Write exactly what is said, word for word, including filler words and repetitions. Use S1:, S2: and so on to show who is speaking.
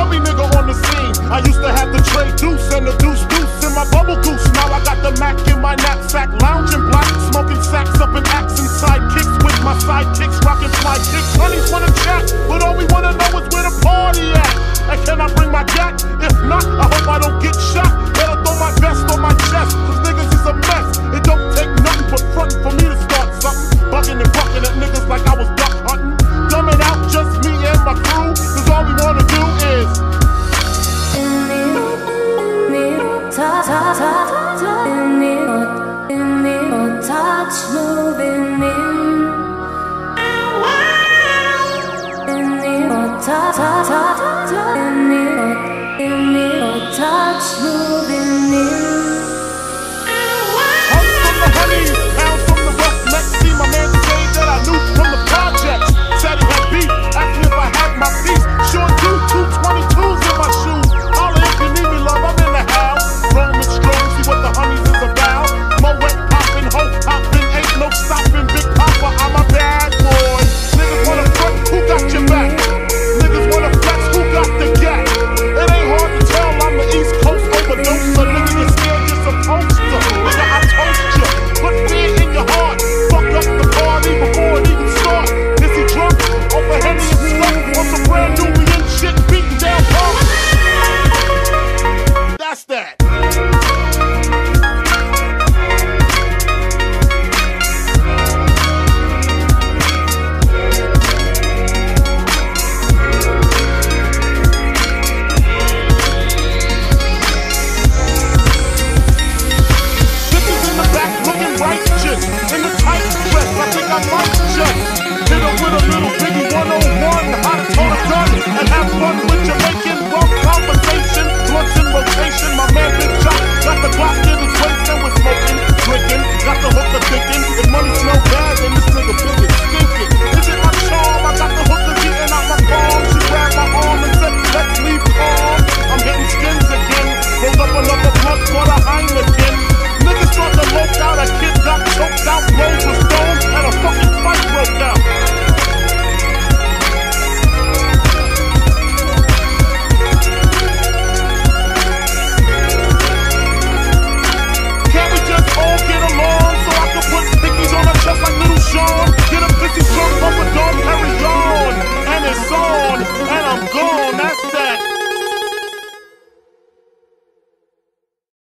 S1: every nigga on the scene. I used to have the tray deuce and the deuce deuce in my bubble goose. Now I got the Mac in my knapsack, lounging black, smoking sacks up in accent sidekicks with my sidekicks, rocking fly kicks. Honeys wanna chat, but all we wanna know is where the party at. And can I bring my gat? If not, I hope I don't get shot.